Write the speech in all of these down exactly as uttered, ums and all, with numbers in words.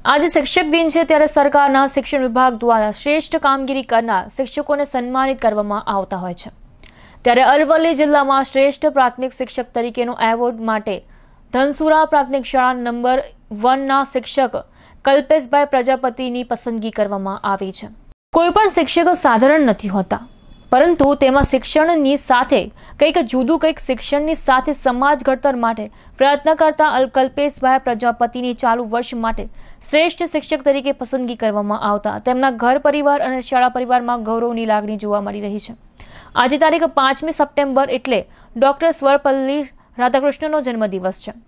आज शिक्षक दिन है त्यारे सरकारना शिक्षण विभाग द्वारा श्रेष्ठ कामगीरी करनार शिक्षकों ने सन्मानित करवामां आवता होय छे। त्यारे अरवल्ली जिल्लामां श्रेष्ठ प्राथमिक शिक्षक तरीकेनो एवोर्ड माटे धनसुरा प्राथमिक शाळा नंबर वन ना शिक्षक कल्पेशभाई प्रजापतिनी पसंदगी करवामां आवी छे। कोईपण शिक्षक साधारण नहीं होता, परंतु तेमां शिक्षणनी साथे कंईक जुदुं कंईक शिक्षणनी साथे समाज घडतर माटे प्रयत्न करता कल्पेशभाई प्रजापतिनी चालू वर्ष माटे श्रेष्ठ शिक्षक तरीके पसंदगी करवामां आवता तेमना घर परिवार अने शाळा परिवारमां गौरवनी लागणी जोवा मळी रही छे। आज तारीख पांचमी सप्टेम्बर एटले डॉक्टर सर्वपल्ली राधाकृष्णनो जन्मदिवस छे।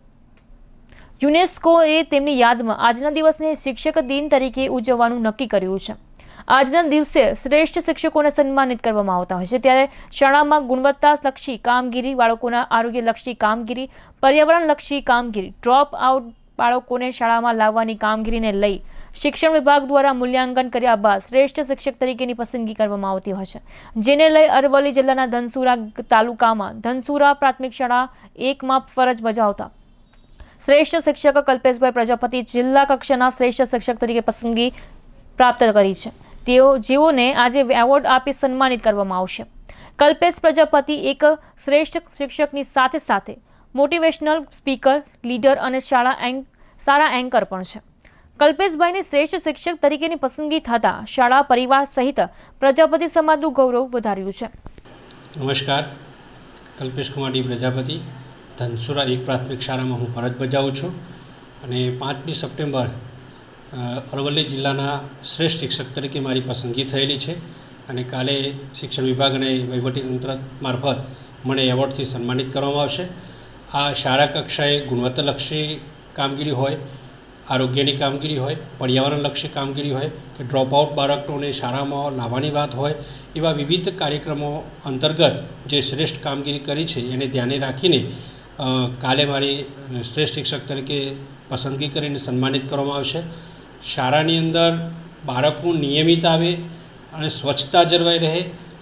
युनेस्कोए तेमनी यादमां आजना दिवसने शिक्षक दिन तरीके उजववानुं नक्की कर्युं छे। આજના દિવસે શ્રેષ્ઠ શિક્ષકોને સન્માનિત કરવામાં આવતા હોય છે। ત્યારે શાળામાં ગુણવત્તાલક્ષી કામગીરી, બાળકોના આરોગ્યલક્ષી કામગીરી, પર્યાવરણલક્ષી કામગીરી, ડ્રોપ આઉટ બાળકોને શાળામાં લાવવાની કામગીરીને લઈ શિક્ષણ વિભાગ દ્વારા મૂલ્યાંકન કર્યા બાદ શ્રેષ્ઠ શિક્ષક તરીકેની પસંદગી કરવામાં આવતી હોય છે, જેને લઈ અરવલ્લી જિલ્લાના ધનસુરા તાલુકામાં ધનસુરા પ્રાથમિક શાળા એકમાં ફરજ બજાવતા શ્રેષ્ઠ શિક્ષક કલ્પેશભાઈ પ્રજાપતિ જિલ્લા કક્ષાના શ્રેષ્ઠ શિક્ષક તરીકે પસંદગી પ્રાપ્ત કરી છે। તેઓ જેઓને આજે એવોર્ડ આપી સન્માનિત કરવામાં આવશે। કલ્પેશ પ્રજાપતિ એક શ્રેષ્ઠ શિક્ષકની સાથે સાથે મોટિવેશનલ સ્પીકર, લીડર અને શાળા એંક સારા એન્કર પણ છે। કલ્પેશભાઈની શ્રેષ્ઠ શિક્ષક તરીકેની પસંદગી થતાં શાળા પરિવાર સહિત પ્રજાપતિ સમાજનું ગૌરવ વધાર્યું છે। નમસ્કાર, કલ્પેશ કુમાર ડી પ્રજાપતિ ધનસુરા એક પ્રાથમિક શાળામાં હું ફરજ બજાવું છું અને પાંચમી સપ્ટેમ્બર અરવલ્લી જિલ્લાના શ્રેષ્ઠ શિક્ષક તરીકે મારી પસંદગી થયેલી છે અને કાલે શિક્ષણ વિભાગ અને વહીવટીતંત્ર મારફત મને એવોર્ડથી સન્માનિત કરવામાં આવશે। આ શાળા કક્ષાએ ગુણવત્તાલક્ષી કામગીરી હોય, આરોગ્યની કામગીરી હોય, પર્યાવરણલક્ષી કામગીરી હોય કે ડ્રોપ આઉટ બાળકોને શાળામાં લાવવાની વાત હોય, એવા વિવિધ કાર્યક્રમો અંતર્ગત જે શ્રેષ્ઠ કામગીરી કરી છે એને ધ્યાને રાખીને કાલે મારી શ્રેષ્ઠ શિક્ષક તરીકે પસંદગી કરીને સન્માનિત કરવામાં આવશે। શાળાની અંદર બાળકો નિયમિત આવે અને સ્વચ્છતા જળવાઈ રહે,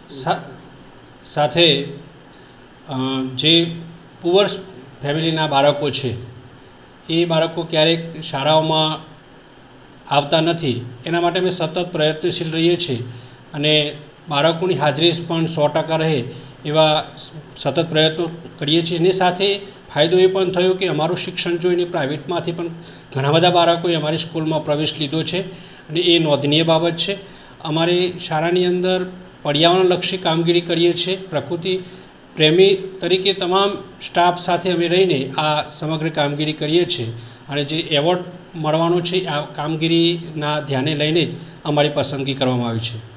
સાથે જે પુઅર ફેમિલીના બાળકો છે એ બાળકો ક્યારેક શાળાઓમાં આવતા નથી, એના માટે અમે સતત પ્રયત્નશીલ રહીએ છીએ અને બાળકોની હાજરી પણ સો ટકા રહે એવા સતત પ્રયત્નો કરીએ છીએ। એની સાથે ફાયદો એ પણ થયો કે અમારું શિક્ષણ જોઈને પ્રાઇવેટમાંથી પણ ઘણા બધા બાળકોએ અમારી સ્કૂલમાં પ્રવેશ લીધો છે અને એ નોંધનીય બાબત છે। અમારી શાળાની અંદર પર્યાવરણલક્ષી કામગીરી કરીએ છીએ। પ્રકૃતિ પ્રેમી તરીકે તમામ સ્ટાફ સાથે અમે રહીને આ સમગ્ર કામગીરી કરીએ છીએ અને જે એવોર્ડ મળવાનો છે આ કામગીરીના ધ્યાને લઈને જ અમારી પસંદગી કરવામાં આવી છે।